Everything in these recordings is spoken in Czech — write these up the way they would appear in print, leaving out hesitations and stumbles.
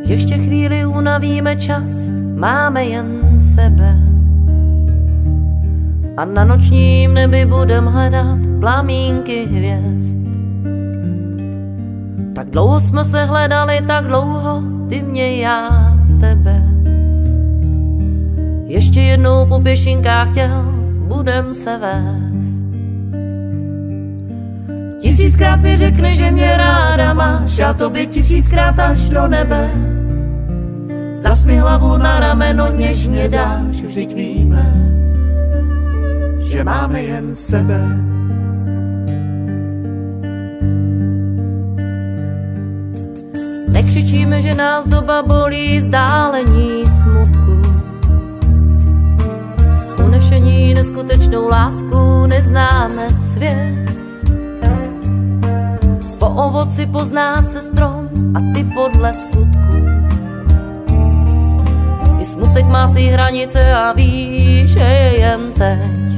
Ještě chvíli unavíme čas, máme jen sebe. A na nočním nebi budem hledat plamínky hvězd. Tak dlouho jsme se hledali, tak dlouho, ty mě, já tebe. Ještě jednou po pěšinkách těl budem se vést. Tisíckrát mi řekne, že mě ráda máš, já tobě tisíckrát až do nebe. Zas mi hlavu na rameno něžně dáš, vždyť víme, že máme jen sebe. Nekřičíme, že nás doba bolí, vzdálení smutku. Unešení neskutečnou lásku neznáme svět. Po ovoci pozná se strom a ty podle skutku. I smutek má svý hranice a víš, že je jen teď.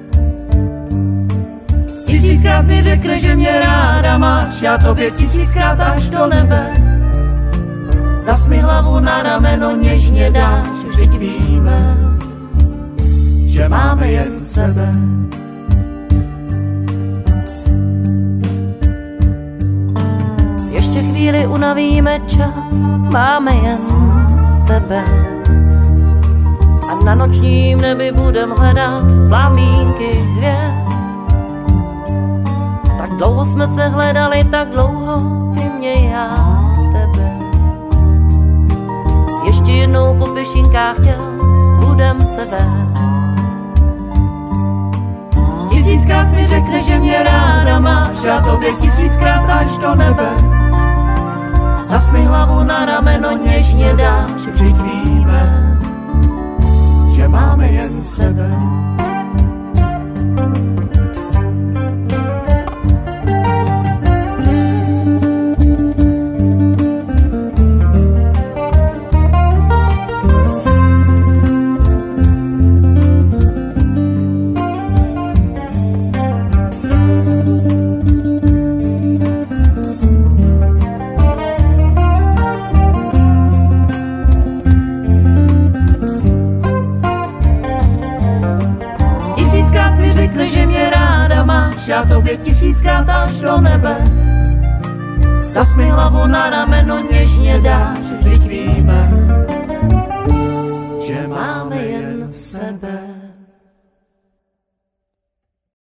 Tisíckrát mi řekne, že mě ráda máš, já tobě tisíckrát až do nebe. Zas mi hlavu na rameno něžně dáš, vždyť víme, že máme jen sebe. Ještě chvíli unavíme čas, máme jen sebe. A na nočním nebi budem hledat plamínky hvězd. Tak dlouho jsme se hledali, tak dlouho, ty mě, já tebe. Ještě jednou po pěšinkách těl budem se vést. Tisíckrát mi řekne, že mě ráda máš, já tobě tisíckrát až do nebe. Zas mi hlavu na rameno něžně dáš, vždyť víme, že máme jen sebe. Že mě ráda máš, já tobě tisíckrát až do nebe. Zas mi hlavu na rameno něžně dáš, vždyť víme, že máme jen sebe.